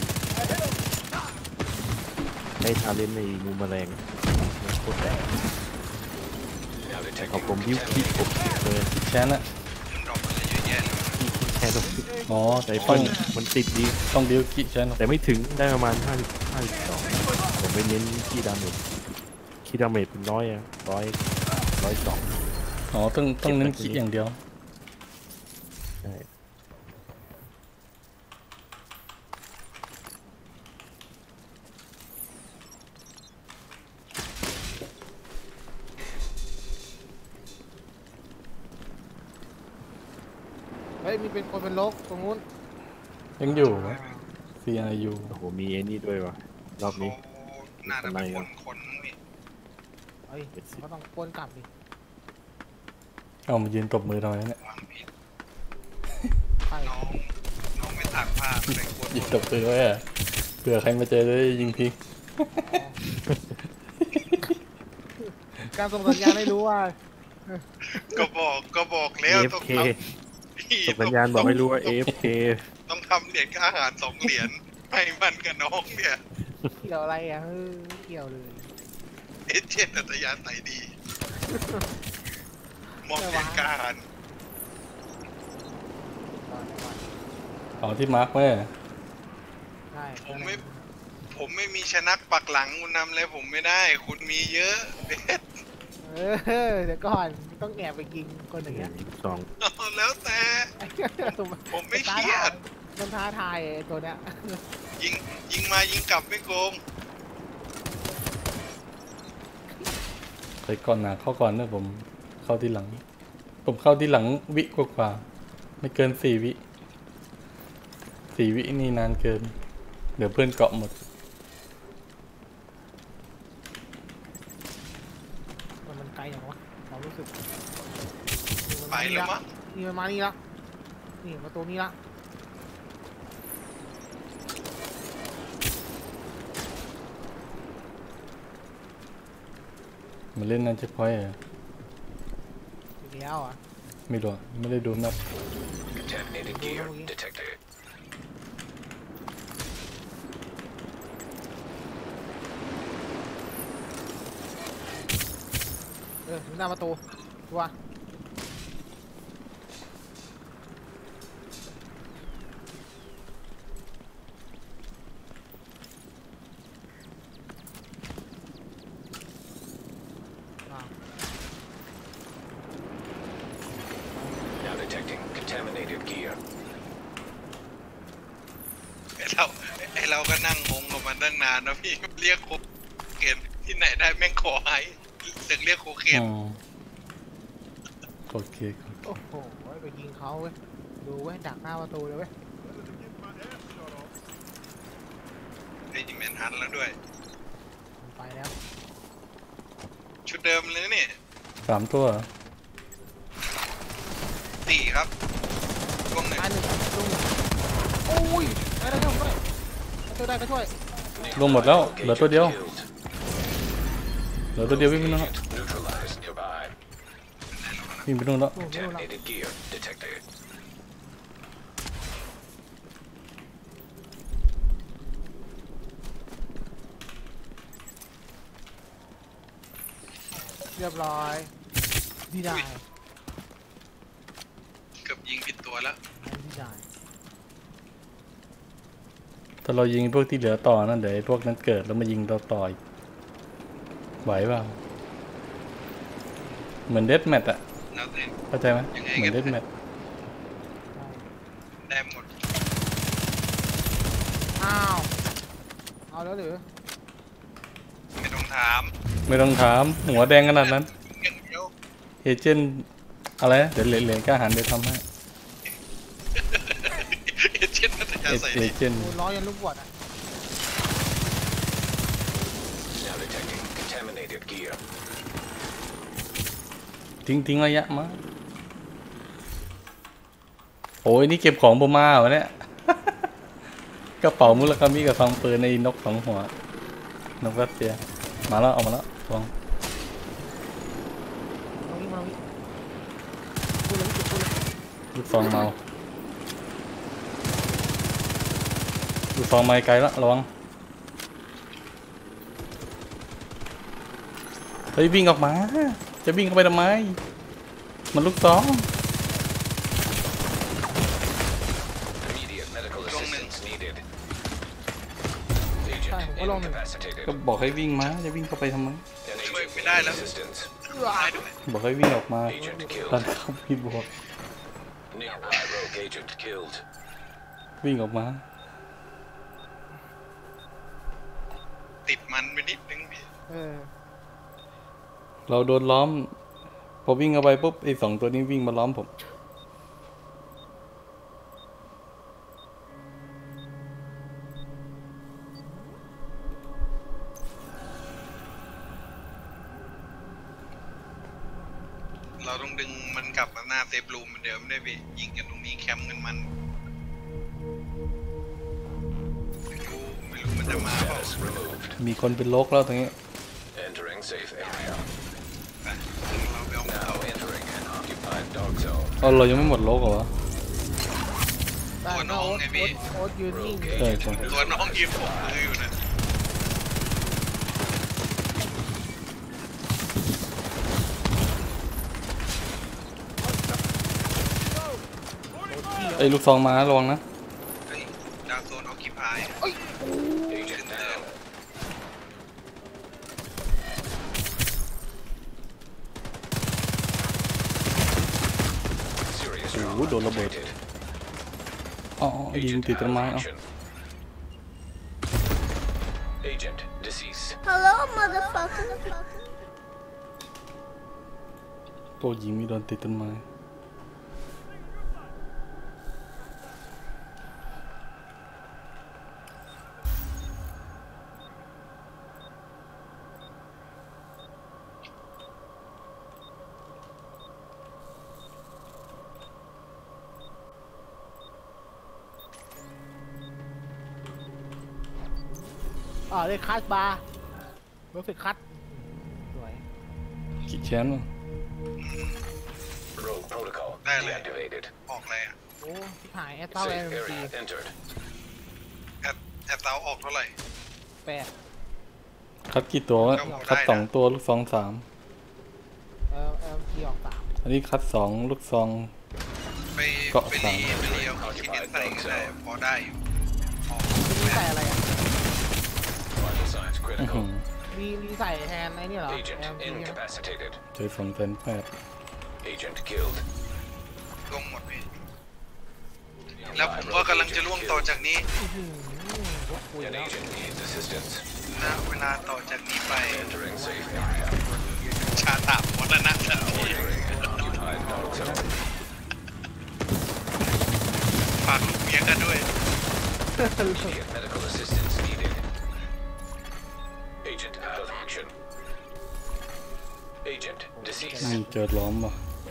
ใช้ทาเลนในมุมแมลงโคตรแรง
Now
แต่
detecting
ของผมยิ้วพี่ผมเลย
แชนอะ
มันดรอปอะไรเยอะแยะเลย
พี่แค่ต้อง
อ๋อ
ไร
ต้
เฟิ
อง
ลมันติดดี
ต้องดิวกิแชน
แต่ไม่ถึงได้ประมาณ52ผมไปเน้นที่ดาเมจที่ดาเมจเป็น100 102
อ๋อต้องเน้นกิอย่างเดียว
ใช่
เฮ้ยมีเป็นคนเป็นโรคตรงนู้น
ยังอยู่ไหม CRU
โอ้โหมีไอ้นี่ด้วยวะรอบนี้
น่าจะเป็นคนนี่
เฮ้ยก็ต้องวนกลับดิ
เอามายืนตบมือทำไมเนี่ย
วางผิด
ใช่
น้องไม่ตัดผ้าใส่ขวด
หยิบตบมือไว้อะเผื่อใครมาเจอจะได้ยิงทิ้ง
การส่งสัญญาณให้รู้ว่า
ก็บอกแล้วต้อง
AFK
ทำ
ส่งสัญญาณบอกให้รู้ว่า AFK
ต้องทำเหรียญกล้าหาญ2 เหรียญให้มันกับน้องเนี่ย
เกี่ยวอะไรอ่ะไม่เกี่ยวเลย
เอเจนต์อัธยาศัยดีมอบเหรียญกล้าหาญ
เอาที่มาร์คไว้อะ
ใช่
ผมไม่มีชนักปักหลังคุณนำเลยผมไม่ได้ คุณมีเยอะเบส
เดี๋ยวก่อนต้องแอบไปยิงคนอย่างเงี้ย
2
แล้วแต่ผมไม่เครียด
มันท้าทายไอ้ตัวเนี้ย
ยิงมายิงกลับไม่โกง
ไปก่อนหนาเข้าก่อนนะผมเข้าที่หลัง ผมเข้าที่หลังวิกว่าๆไม่เกิน4 วินี่นานเกิน เดี๋ยวเพื่อนเกาะหมด
มันไกลอย่างวะความรู้สึก
ไปแล้วมั้ง
นี่มันมานี่ละนี่ประตูนี้ละ
มาเล่นนั่นเช็คพอยต์เหรอ
อีกแล้วอ่ะ
ไม่รู้อะไม่ได้ดูแมป
Contaminated gear detected.
ถึงหน้าประตูตัวอ้าว
Now detecting contaminated gear.
เราก็นั่งงงกับมันตั้งนานนะพี่เรียกโคเคนที่ไหนได้แม่งขอให้เรียกโคเคน
โอเคครับ
โอ้โหไปยิงเขาเว้ยดูเว้ยดักหน้าประตูเลยเว้ย
ได้ยิงแมนฮันแล้วด้วย
มันไปแล้ว
ชุดเดิมเลยเนี่ย
3 ตัวเหรอ
4 ครับช่วงหนึ่ง
ตายหนึ่งช่วงหนึ่งโอ้ยได้ช่วยได้ช่วยได้ก็ช่วย
ลงหมดแล้ว เหลือตัวเดียว
Killed.
เหลือตัวเดียววิ่งไปนั่น
Agent neutralized nearby.
วิ่งไปนู่นแล้ว
Contaminated gear detected.
เรียบร้อยดีได้
เกือบยิงผิดตัวแล้ว
ดีได้
ถ้าเรายิงพวกที่เหลือต่อนั่นเดี๋ยวไอ้พวกนั้นเกิดแล้วมายิงเราต่ออีกไหวเปล่าเหมือนเดธแมทอะ
แล้วแต่
เข้าใจไหม
ยังไง
เหมือน
ก็
เดธแมท
ได้หมด
อ้าวเอาแล้วหรือ
ไม่ต้องถาม
ไม่ต้องถามหัวแดงขนาดนั้น
อย่างเดียว
เอเจนต์อะไรนะเดี๋ยวเหรียญกล้าหันเดี๋ยวทำให้
เอเจนต์น่าจะใส่
เอเจนต์
โอ้ล้อยันลูกบวชอ่ะ
Now detecting contaminated gear.
ทิ้งระยะมาโอ้ยนี่เก็บของผมมาวะเนี่ย กระเป๋ามูลคามิกับฟังปืนในนกสองหัวนกรัสเซียมาแล้วเอามาแล้วลอง
ตรงนี้มาตรงนี้พูดเลยพูดเลย
ลูกซองเมาลูกซองไม้ไกลละระวังเฮ้ยวิ่งออกมาจะวิ่งเข้าไปทำไมมันลูกซอง
Immediate medical assistance needed.
ใช่
Agent
ผมก็ลองหนึ่ง
incapacitated.
ก็บอกให้วิ่งมาจะวิ่งเข้าไปทำไม
An
Wait,
agent
we died,
needs
huh?
assistance.
ได้ด้วย
บอกให้วิ่งออกมา
Agent
ตอน
killed.
เขาพี่บอก
Nearby rogue agent killed.
วิ่งออกมา
ติดมันไปนิดนึงพี่
เออ
เราโดนล้อมพอวิ่งเข้าไปปุ๊บไอ้สองตัวนี้วิ่งมาล้อมผม
เราต้องดึงมันกลับมาหน้าเซฟรูมเหมือนเดิมได้พี่ยิงกันตรงนี้แคมป์กันมันไม่รู้มันจะมาเปล่า
Status removed.
มีคนเป็นโรคแล้วตรงนี้
Entering safe area.
ไปเราไปเอาของ
Now
เรา
entering an occupied dog zone.
เรายังไม่หมดโรคเหรอวะ
ได้
ตัวน้องไงพี่
โอ๊ตยืนนิ่ง
ใช่ใช่
ตัวน้องยืนปกมืออยู่นะ
ไอ้ลูกซองมาระวังนะ
เฮ้ยดาวโซนออคิพาย
Agent down. Serious
Ủa,
trauma
đồ là bệt.
detected.
อ๋อยิง
Agent
ติดต้น
out of
ไม้เอา
action. Agent deceased.
Hello, motherfucker.
ตัวยิงมีโดนติดต้นไม้
ได้คัสบาร์รู้สึกคัสสวย
กี่แชนวะ
Rogue protocol
Dale.
deactivated.
ออกเลยอ่ะ
โอ้ที่หายแอตเต้า
Safe
เอ็มซี
area entered.
แอปเตาออกเท่าไหร่
แปด
คัดกี่ตัววะ
ก็หมด
คัด
ได้นะ
สองตัวลูกซองสาม
เอ็มซีออกสาม
อันนี้คัดสองลูกซอง
ไป
เกาะ
ไป
สาม
รีเอาคิดเห็นใส่ก็ได้พอได้อยู่ออก
รีใส่อะไรอ่ะ
Vital signs
อื้อหื
critical.
อ
รีใส่แทนไอ้นี่เหรอ
Agent
เอ็มซี
incapacitated.
เจอ2,800,000
Agent killed.
ล่วงหมดพี่แล้วผมก็กำลังจะล่วงต่อจากนี้
An agent needs assistance.
นะเวลาต่อจากนี้ไป
Entering safe area.
ชาตาหมดแล้วนะแล้ว
Entering an occupied dog zone.
ฝากลูกเมียกันด้วย
Immediate medical assistance needed. Agent out of action. Agent deceased.
เจอล้อมว่ะ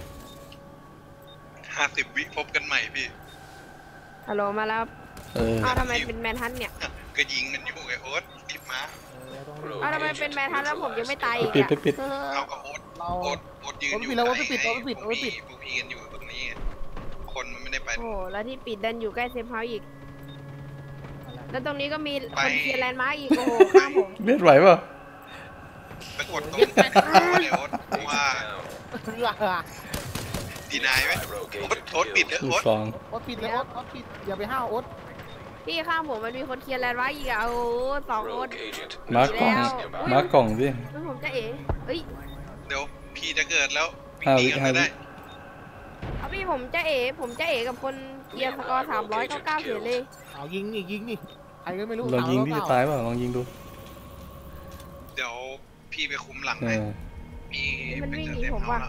50 วิพบกันใหม่พี่
ฮัลโหลมาแล้ว
เออ
อ้าวทำไมเป็นแมนฮันเนี่ย
ก็ยิงกันอยู่ไงโอ๊ตรีบมา
อ้าวทำไมเป็นแมนฮันแล้วผมยังไม่ตายอีก
ปิด
อ่ะ
ปิด
เออ
เอากับโอ๊ต
เรา
โอ๊ตยืนอยู่
โอ๊ตปิดแล้ว
ไหน
โอ๊ตปิด
ให้
โอ๊ตปิด
พวก
โอ๊ตปิด
พี่กันอยู่ตรงนี้ คนมันไม่ได้ไป
โอ้โหแล้วที่ปิดดันอยู่ใกล้เซฟเฮาส์อีก แล้วตรงนี้ก็มีคนเคลียร์แลนด์มาร์กอีก โอ้โหข้างผม
เลือดไหวเปล่า
ไปกดตรงเลยโอ๊ตว่า
Down.
ดีนายไหม
Rogue
โอ๊ต
agent
ปิด
killed.
เถอะ
ลูก
โอ๊ต
ซอง
โอ๊ตปิดเลยโอ๊ตปิดอย่าไปห้าวโอ๊ต
พี่ข้างผมมันมีคนเคลียร์แลนด์มาร์กอีกอ่ะโอ้โหสองคน
Rogue agent.
มาร์กกล่อง
Nearby.
มาร์กกล่องสิ
แล้วผมจะเอ๋เอ้ย
เดี๋ยวพี่จะเกิดแล้ว
ห้าวิ
วิ่งหนีกันไม่ได้
เอาพี่ผมจะเอ๋กับคนเคลียร์สกอร์399เสียเลย
เอายิงนี่ใครก็ไม่รู้
ลองยิงที่จะตายเปล่าลองยิงดู
เดี๋ยวพี่ไปคุมหลัง
เอ
ให้
อ
พี่
มัน
ไป
วิ่ง
เจอ
หนี
เต็ม
ผม
เฮา
ว่ะ
แล้ว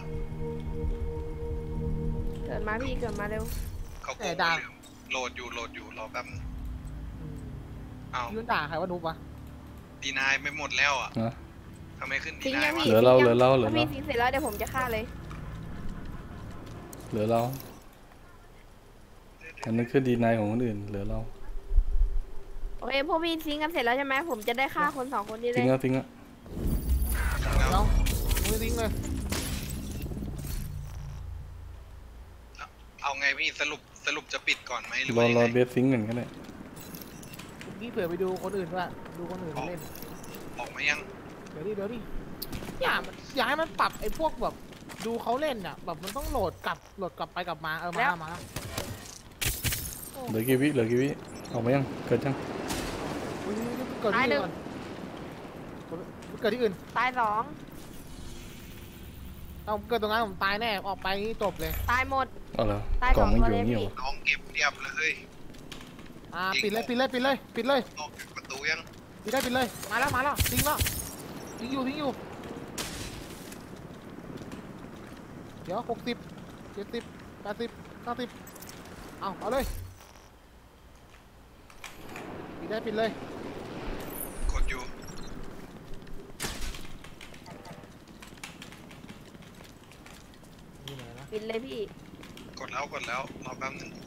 เกิดมาพี่เกิดมาเร็ว
เขาโกงไปเลยโหลดอยู่รอแป๊บนึงอ้าว
ยืนด่าใครว่านุ๊บวะ
ดีนายไปหมดแล้วอ่ะ
นะ
ทำไมขึ้นดี
ทิ้ง
นา
ยั
ย
ง
วะ
พี่
เหลือเรา
ทิ้ง
เหลื
ยั
อง เราเหลือ
ถ้า
เรา
พี่ทิ้งเสร็จแล้วเดี๋ยวผมจะฆ่าเลย
เหลือเราอันนั้นคือดีนายของคนอื่นเหลือเรา
โอเคพวกพี่ทิ้งกันเสร็จแล้วใช่ไหมผมจะได้ฆ่าคนสองคนนี้เล
ทิ้
ย
งแล้วทิ้งแล้ว
เรามือทิ้งเลย
เอาไงพี่สรุปจะปิดก่อนไหมหรือ
รอ
ว่ายัง
รอ
ไง
เบสซิงกันก็ได้
นี่เผื่อไปดูคนอื่นว่าดูคนอื่นเล่น
ออกมายัง
เดี๋ยวดิอย่าให้มันปรับไอ้พวกแบบดูเขาเล่นอ่ะแบบมันต้องโหลดกลับไปกลับมามา
เหลือกี่วิเหลือกี่วิออกมายังเกิดยัง
เกิดที่อื่นเกิดที่อื่น
ตายสอง
เอาเกิดตรงนั้นผมตายแน่ออกไปนี่จบเลย
ตายหมด
เอาเหรอ
ตาย
กล่องมัน
สอง
อยู่
ตัวเลย
นี่
พี่
หรอ
น้องเก็บเรียบเลย
ปิดเลย
ออกจากประตูยัง
ปิดเลยมาแล้วทิ้งอยู่เดี๋ยว60 70 80 90เอาเลยปิดเลย
กดอยู่
นี่ไหนนะ
ปิดเลยพี่
กดแล้วรอแป๊บนึง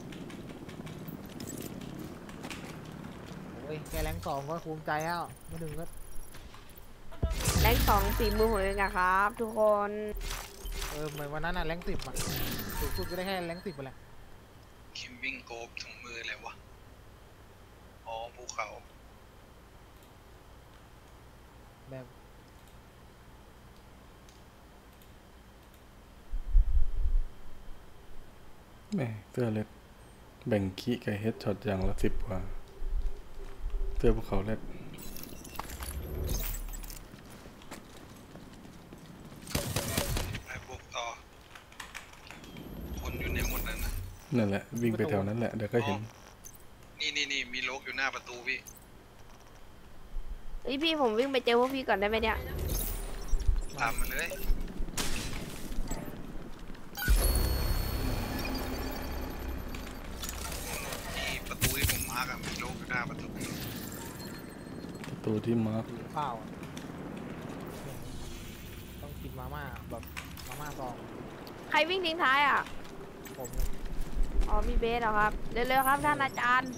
โอ้ยแค่แรง2ก็ภูมิใจแล้วไม่ถึงก็
แรงสองฝีมือผมเองอะครับ ทุกคน
เหมือนวันนั้นน่ะแรง10อ่ะสูงสุดก็ได้แค่แรง10ไปแหละ
คิมวิ่งโกบถุงมืออะไรวะอ๋อภูเขา
แบบ
แม่เสื้อเล็ดแบ่งขี้กับเฮดช็อตอย่างละ10 กว่าเสื้อภูเขาเล็ด
ไปบุกต่อคนอยู่ในหมดนั่นนะ
นั่นแหละวิ่งไปแถวนั้นแหละเดี๋ยวก็เห็น
นี่มีโลกอยู่หน้าประตูพี่
เฮ้ยพี่ผมวิ่งไปเจอพวกพี่ก่อนได้ไหมเนี่ย
ตามมาเลยที่ประตูที่ผมมาร์กอะมีโลกอยู่หน้าประตู
ประตูที่มาร์ค
ข้าวต้องกินมาม่าแบบมาม่าซอง
ใครวิ่งทิ้งท้ายอ่ะ
ผม
อ๋อพี่เบสเหรอครับ เร็วๆครับท่านอาจารย์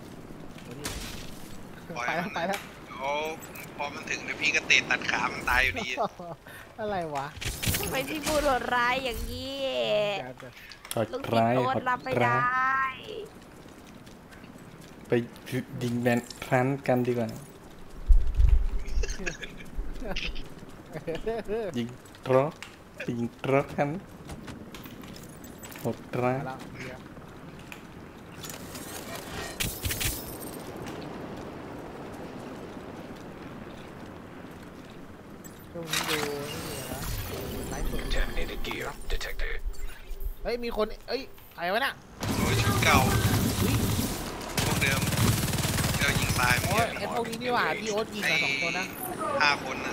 ไปแล้ว
โอ้พอมันถึงเดี๋ยวพี่ก็เตะตัดขามันตายอยู่ดี
อะไรวะ
ทำไมพี่พูดโหดร้ายอย่างนี้
ฮอต
ลูกศิษ
ร้าย
ย์โด
ฮ
น
อต
รับไม่
ร้า
ได้
ยไปยิงแบนพลันกันดีกว่ายิงทรอกยิงทรอกกันฮอตร้าย
แล้วช่วงนี้ดูนี่นะไลฟ์สด
Contaminated gear detected.
เฮ้ยมีคนใครวะน่ะ
โดยชุดเก่าพวกเดิมเรายิงตายหม
โอ้ย
ด
ไอ้พวกนี้นี่หว่าที่โอ๊ตยิงมา2 คนนะ
5 คนนะ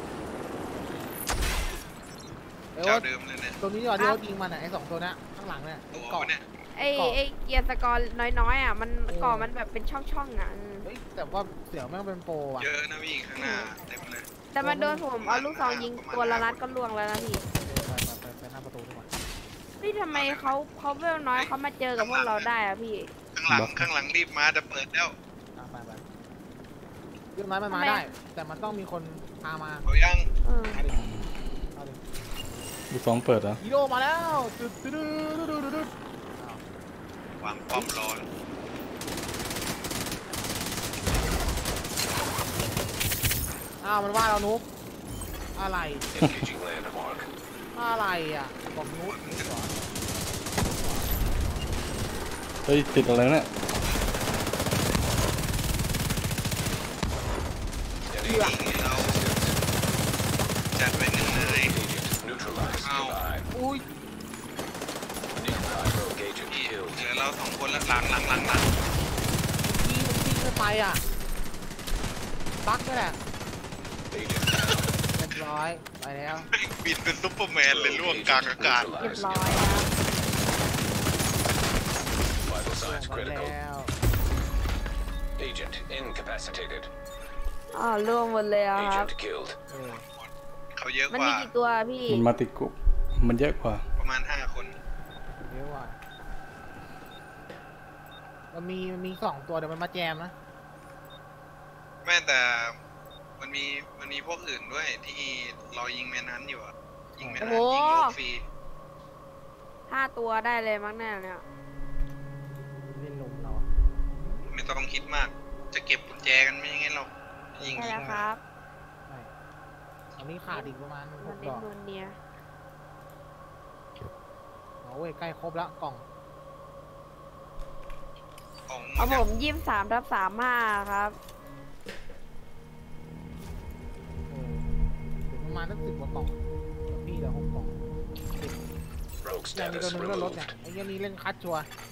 โอ๊
เจ้า
ต
เดิมเลยเนี่ย
ตัวนี้นี่หว่าที่โอ๊ตยิงมันอ่ะไอ้2 ตัวนะข้างหลังเนี่ย
ตัว
เกาะ
วะเนี่ย
ไอ้เกียร์สกอร์น้อยๆอ่ะมันก่อมันแบบเป็นช่องๆอ่ะ
เฮ้ยแต่ว่าเสี่ยวแม่งเป็นโปรอ่ะ
เยอะนะพี่ข้างหน้าเต็มเลย
แต่มันโดนผมเอาลูกซองยิงตัวละนัดก็ล่วงแล้วนะพี่
ไปหน้าประตูดีกว่า
นี่ทำไมเขาเวลน้อยเขามาเจอกับพวกเราได้อะพี่
ข้างหลังรีบมาจะเปิดแล้ว
ไปยื่นไม้มันมาได้ แต่มันต้องมีคนพามา
เอายัง
เออ
เอาดิ
ลูกซองเปิดเหรอ
ฮีโร่มาแล้ว
วางป้อมรอ
มันว่าเรานุ๊กอะไร
Engaging landmark.
อะไรอ่ะบอกนุ๊กเหรอ
เฮ้ยติดอะไรเนี่ย
นี่เราจัดไว้หนึ่งเลย
Agent neutralized. Nearby.
อุ้ย
Rogue agent
พี่
killed.
เหลือเราสองคนแล้วหลัง
พี่มันวิ่งขึ้นไปอ่ะบั๊กก็แหละ
Agent down.
เรียบร้อยไปแล้ว
บินเป็นซุปเปอร์แมนเลยล่วงกลางอากาศ
เรียบ
Neutralized.
ร้อยครับ
Vital signs
ไป
critical.
แล้ว
Agent incapacitated.
ล่วงหมดเลยครับ
Agent killed.
เขาเยอะ
มัน
ก
มี
ว่า
กี่ตัวพี่
มันมาติดกุ๊บมันเยอะกว่า
ประมาณ5 คน
เดี๋ยวว่ะมันมี2 ตัวเดี๋ยวมันมาแจมนะ
แม่แต่มันมีพวกอื่นด้วยที่รอยิงแมนนั้นอยู่อะยิงแมนนั้นยิงโลกฟรี
5 ตัวได้เลยมั้งเนี่ย
เล่นลุมเรา
ไม่ต้องคิดมาก จะเก็บกุญแจกันไม่ยังไงหรอกยิง
ใช่
ยิ
แล้
ง
วครับ
ใช่ตอนนี้ขาดอีกประมาณ
มัน
6
เล่
ด
น
อก
นวลเนีย
เอาเว้ยใกล้ครบแล้วกล่อง
ของ
เอาผม23/35ครับ
ถึงประมาณสัก10 กว่ากล่องพี่เหลือ6 กล่อง
Rogue
อย่างนี้
status
ตัวนึงก็ลดเนี่ย
removed.
ไอ้เหี้ยันนี้เล่นคัดชัวร์